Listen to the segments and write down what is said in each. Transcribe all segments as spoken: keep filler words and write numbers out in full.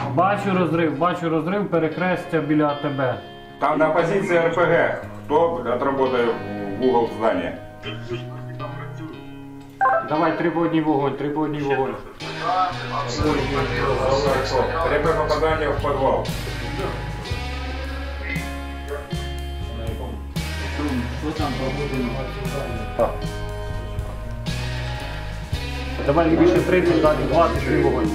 Бачу розрив, бачу розрив, перехрестя біля АТБ. Там на позиції эр пэ гэ. Хто отработає в угол здання? Давай, три по одній вогонь, три по одній вогонь. Пряме попадання в підвал. Що там пробудемо? Давай лівіше тридцять, далі двадцять, три вогонь.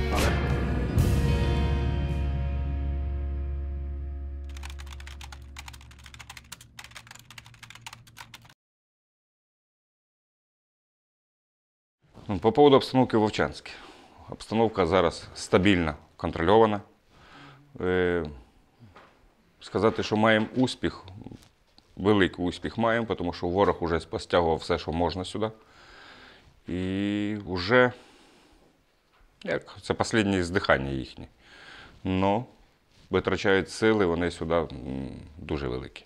По поводу обстановки в Вовчанську. Обстановка зараз стабільна, контрольована. Е, сказати, що маємо успіх, великий успіх маємо, тому що ворог вже постягував все, що можна сюди. І вже, як, це останнє здихання їхнє. Но витрачають сили, вони сюди дуже великі.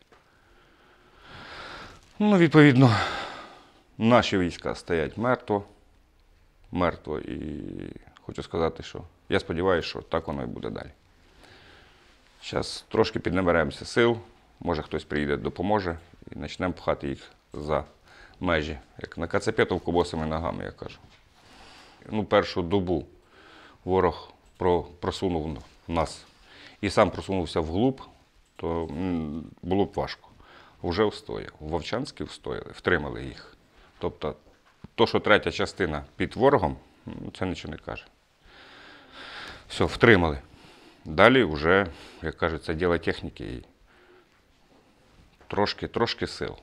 Ну, відповідно, наші війська стоять мертво. Мертво. І хочу сказати, що я сподіваюся, що так воно і буде далі. Зараз трошки піднаберемося сил, може хтось приїде, допоможе і почнемо пхати їх за межі, як на Кацапетовку босими ногами, я кажу. Ну, першу добу ворог просунув нас і сам просунувся вглуб, то було б важко. Вже встояв. В Вовчанську встояли, втримали їх. Тобто, то, що третя частина під ворогом, це нічого не каже. Все, втримали. Далі вже, як кажуть, це діло техніки і трошки, трошки сил.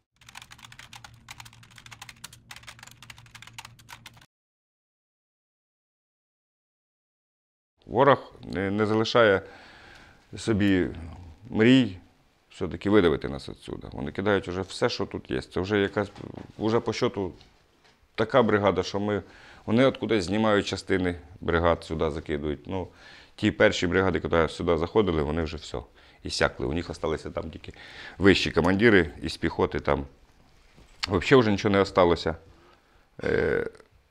Ворог не залишає собі мрій все-таки видавити нас відсюди. Вони кидають вже все, що тут є. Це вже якась, вже по щоту така бригада, що ми, вони откудись знімають частини бригад, сюди закидують. Ну, ті перші бригади, які сюди заходили, вони вже все, ісякли. У них залишилися там тільки вищі командири із піхоти, там взагалі вже нічого не залишилося. Е,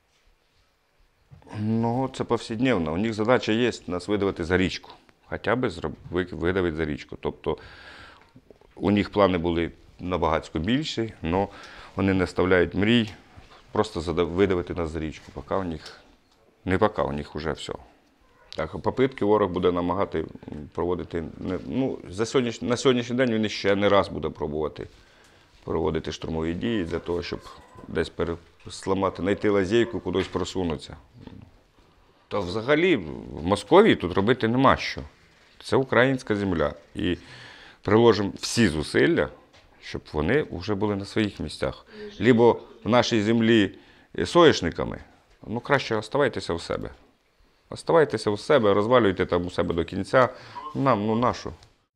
ну, це повсякденно. У них задача є нас видавити за річку. Хоча б видавити за річку. Тобто, у них плани були набагато більші, але вони не ставляють мрій. Просто видавити нас за річку, поки у них, не поки, у них вже все. Так, попитки ворог буде намагати проводити, ну, за сьогодні, на сьогоднішній день він ще не раз буде пробувати проводити штурмові дії для того, щоб десь пересламати, знайти лазейку, кудись просунутися. Та взагалі в Московії тут робити нема що. Це українська земля. І приложимо всі зусилля, щоб вони вже були на своїх місцях. Либо в нашій землі соєшниками, ну краще оставайтеся у себе. Оставайтеся у себе, розвалюйте там у себе до кінця. Нам, ну нашу.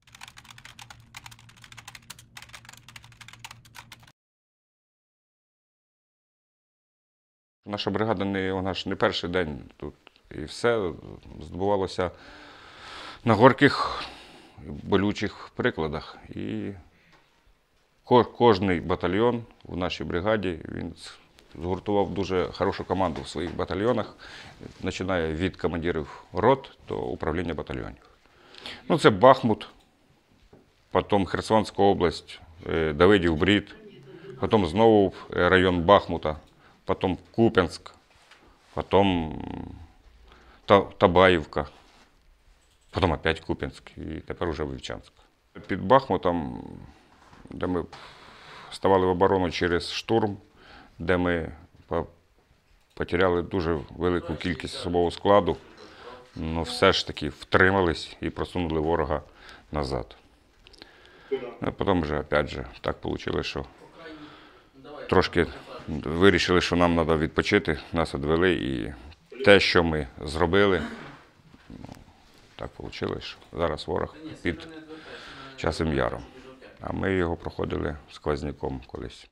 Наша бригада, не, вона ж не перший день тут. І все здобувалося на горьких, болючих прикладах. І кожний батальйон в нашій бригаді, він згуртував дуже хорошу команду в своїх батальйонах, починає від командирів рот до управління батальйонів. Ну, це Бахмут, потім Херсонська область, Давидів Брід, потім знову район Бахмута, потім Куп'янськ, потім Табаївка, потім опять Куп'янськ і тепер вже Вовчанськ. Під Бахмутом, де ми ставали в оборону через штурм, де ми потеряли дуже велику кількість особового складу, але все ж таки втримались і просунули ворога назад. А потім вже, опять же, так вийшло, що трошки вирішили, що нам треба відпочити, нас відвели, і те, що ми зробили, ну, так вийшло, що зараз ворог під Часовим Яром. А ми його проходили сквозняком колись.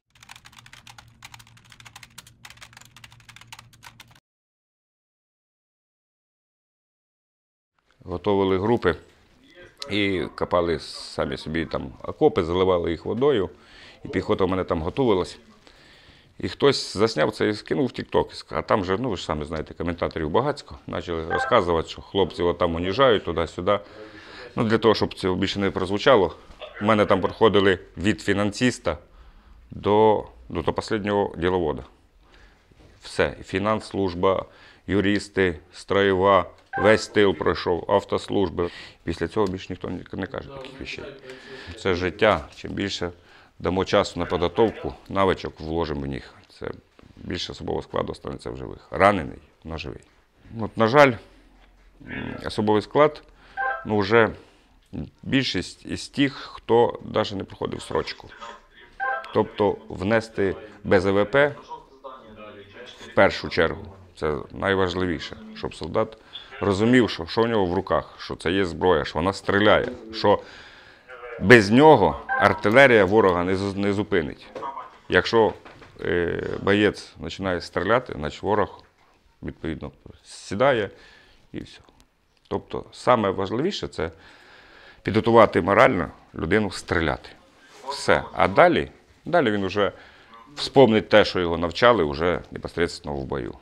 Готовили групи і копали самі собі там окопи, заливали їх водою. І піхота в мене там готувалась. І хтось засняв це і скинув в TikTok. А там же, ну ви ж самі знаєте, коментаторів багатько. Почали розказувати, що хлопці от там уніжають туди-сюди. Ну, для того, щоб це більше не прозвучало, у мене там проходили від фінансиста до, до, до останнього діловода. Все. Фінансслужба, юристи, строєва, весь тил пройшов, автослужби. Після цього більше ніхто не каже таких речей. Це життя. Чим більше дамо часу на підготовку, навичок вложимо в них, це більше особового складу станеться в живих. Ранений, але живий. От, на жаль, особовий склад, ну, вже більшість із тих, хто навіть не проходив срочку. Тобто внести Б З В П в першу чергу, це найважливіше, щоб солдат розумів, що, що в нього в руках, що це є зброя, що вона стріляє, що без нього артилерія ворога не, не зупинить. Якщо е, боєць починає стріляти, значить ворог, відповідно, сідає і все. Тобто, саме важливіше – це підготувати морально людину стріляти. Все. А далі, далі він вже вспомнить те, що його навчали, вже непосередньо в бою.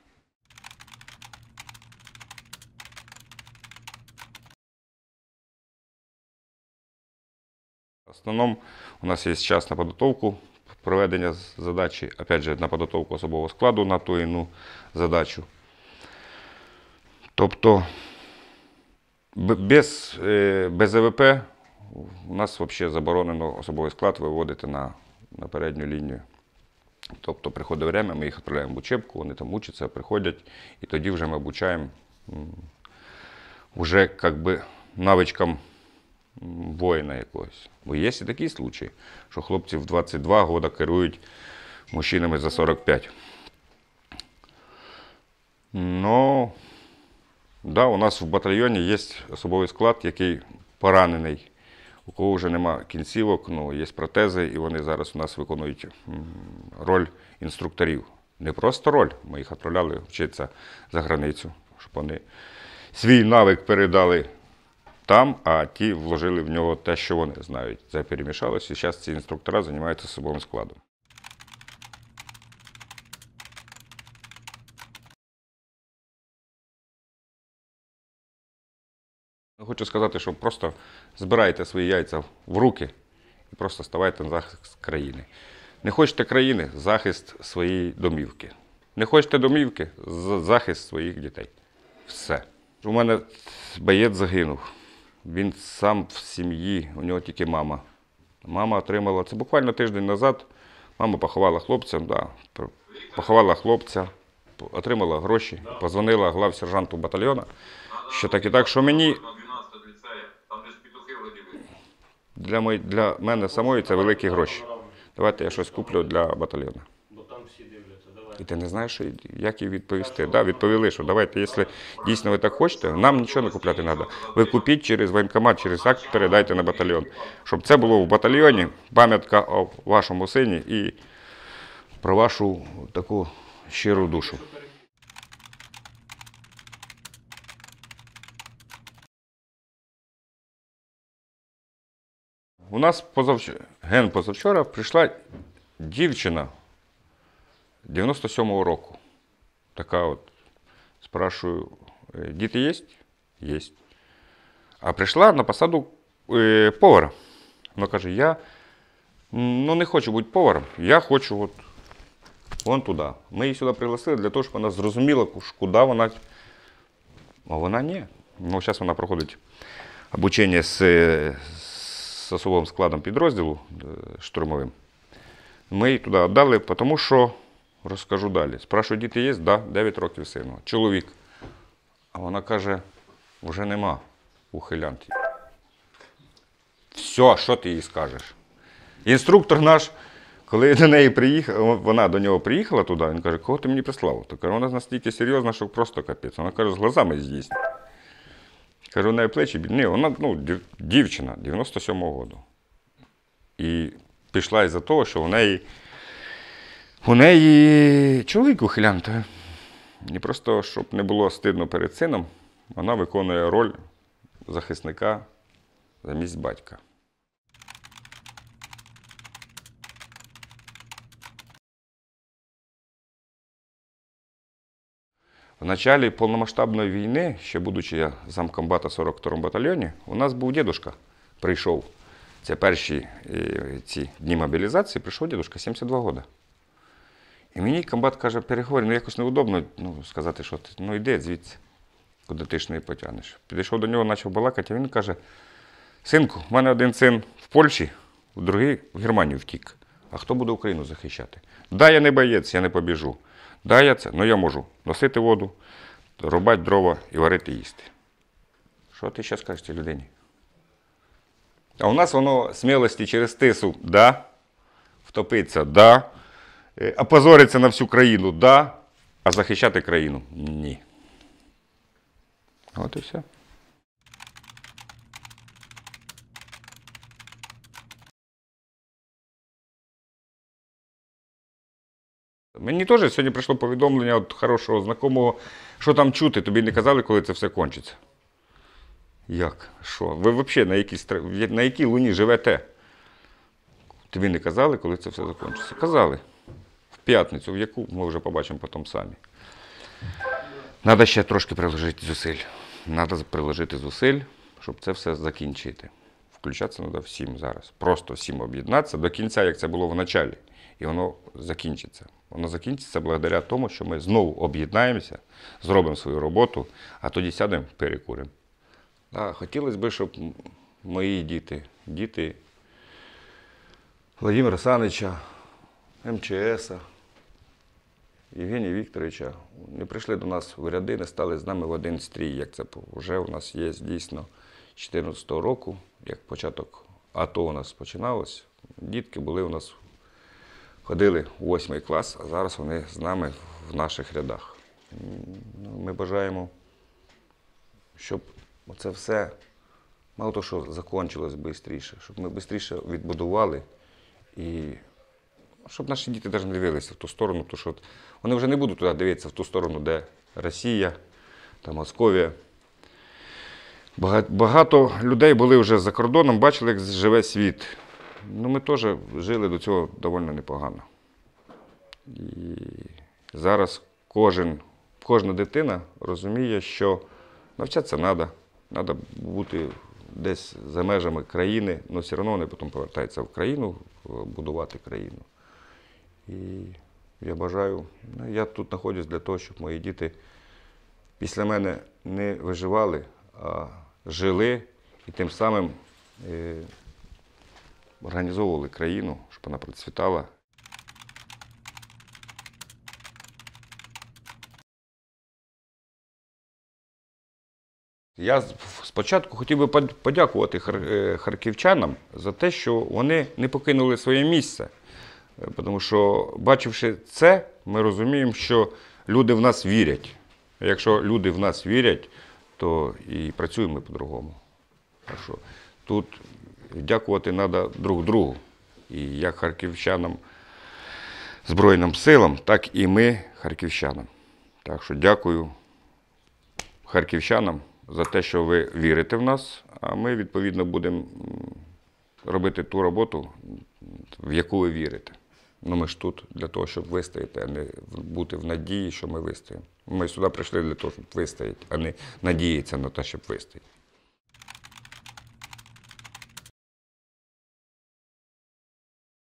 В основному у нас є час на підготовку, проведення задачі, опять же, на підготовку особового складу на ту іну задачу. Тобто, без Б З В П у нас взагалі заборонено особовий склад виводити на, на передню лінію. Тобто приходить время, ми їх відправляємо в учебку, вони там учаться, приходять, і тоді вже ми обучаємо вже як би навичкам воїна якогось. Бо є і такі случаї, що хлопці в двадцять два роки керують мужчинами за сорок п'ять. Ну, да, у нас в батальйоні є особовий склад, який поранений, у кого вже нема кінцівок, ну, є протези, і вони зараз у нас виконують роль інструкторів. Не просто роль, ми їх відправляли вчитися за границю, щоб вони свій навик передали там, а ті вложили в нього те, що вони знають. Це перемішалося, і зараз ці інструктори займаються особовим складом. Хочу сказати, що просто збирайте свої яйця в руки і просто ставайте на захист країни. Не хочете країни – захист своєї домівки. Не хочете домівки – захист своїх дітей. Все. У мене боєць загинув. Він сам в сім'ї, у нього тільки мама. Мама отримала, це буквально тиждень назад, мама поховала хлопця, да, поховала хлопця, отримала гроші, позвонила главсержанту батальйону, що так і так, що мені, для, мої, для мене самої це великі гроші. Давайте я щось куплю для батальйону. І ти не знаєш, як їй відповісти. Да, відповіли, що давайте, якщо дійсно ви так хочете, нам нічого не купляти не треба. Ви купіть через воєнкомат, через акт, передайте на батальйон. Щоб це було в батальйоні, пам'ятка о вашому сині і про вашу таку щиру душу. У нас позавчора, ген позавчора прийшла дівчина дев'яносто сьомого року. Така от, спрашую, діти є? Є. А прийшла на посаду е, повара. Вона каже, я ну, не хочу бути поваром, я хочу от, вон туди. Ми її сюди пригласили для того, щоб вона зрозуміла, куди вона. А вона ні. Ну, зараз вона проходить обучення з, з особовим складом підрозділу штурмовим. Ми її туди віддали, тому що, розкажу далі. Спрашую, діти є? Да, дев'ять років сину. Чоловік. А вона каже, вже нема ухилянтів. Все, що ти їй скажеш? Інструктор наш, коли до неї приїхав, вона до нього приїхала туди, він каже, кого ти мені прислав? То каже, вона настільки серйозна, що просто капець. Вона каже, з глазами з'їсть. Каже, у неї плечі, ні, вона ну, дівчина дев'яносто сьомого року. І пішла із-за того, що у неї, у неї чоловік ухилянт. І просто, щоб не було стидно перед сином, вона виконує роль захисника замість батька. В началі повномасштабної війни, ще будучи я замкомбата в сорок второму батальйоні, у нас був дідушка, прийшов. Це перші е, ці дні мобілізації, прийшов дідушка, сімдесят два роки. І мені комбат каже, переговорю, ну якось неудобно ну, сказати, що ти, ну йди звідси, куди ти ж не потягнеш. Підійшов до нього, почав балакати, а він каже, синку, в мене один син в Польщі, другий в Германію втік. А хто буде Україну захищати? Да, я не боєць, я не побіжу. Да, я це, ну я можу носити воду, рубати дрова і варити їсти. Що ти зараз кажеш цій людині? А у нас воно смілості через тису, да, втопиться, да, опозориться на всю країну, да, а захищати країну – ні. От і все. Мені теж сьогодні прийшло повідомлення від хорошого знайомого, що там чути, тобі не казали, коли це все кончиться. Як? Що? Ви взагалі на якій, на якій луні живете? Тобі не казали, коли це все закінчиться? Казали. В п'ятницю, в яку ми вже побачимо потім самі. Треба ще трошки приложити зусиль. Треба приложити зусиль, щоб це все закінчити. Включатися треба всім зараз. Просто всім об'єднатися до кінця, як це було в началі. І воно закінчиться. Воно закінчиться благодаря тому, що ми знову об'єднаємося, зробимо свою роботу, а тоді сядемо, перекуримо. Да, хотілося б, щоб мої діти, діти Владимира Санича, ем че ес, Євгенія Вікторовича, не прийшли до нас в ряди, не стали з нами в один стрій, як це вже у нас є дійсно з чотирнадцятого року, як початок АТО у нас починалось. Дітки були у нас, ходили у восьмий клас, а зараз вони з нами в наших рядах. Ми бажаємо, щоб це все, мало того, що закінчилось швидше, щоб ми швидше відбудували і щоб наші діти навіть не дивилися в ту сторону, тому що вони вже не будуть туди дивитися в ту сторону, де Росія та Московія. Багато, багато людей були вже за кордоном, бачили, як живе світ. Ну, ми теж жили до цього доволі непогано. І зараз кожен, кожна дитина розуміє, що навчатися треба, треба бути десь за межами країни, але все одно вони потім повертаються в країну, будувати країну. І я бажаю, я тут знаходжусь для того, щоб мої діти після мене не виживали, а жили і тим самим е, організовували країну, щоб вона процвітала. Я спочатку хотів би подякувати харківчанам за те, що вони не покинули своє місце. Тому що, бачивши це, ми розуміємо, що люди в нас вірять. А якщо люди в нас вірять, то і працюємо ми по-другому. Так що тут дякувати треба друг другу. І як харківчанам, Збройним силам, так і ми харківчанам. Так що дякую харківчанам за те, що ви вірите в нас, а ми, відповідно, будемо робити ту роботу, в яку ви вірите. Ну, ми ж тут для того, щоб вистояти, а не бути в надії, що ми вистоїмо. Ми сюди прийшли для того, щоб вистояти, а не надіятися на те, щоб вистояти.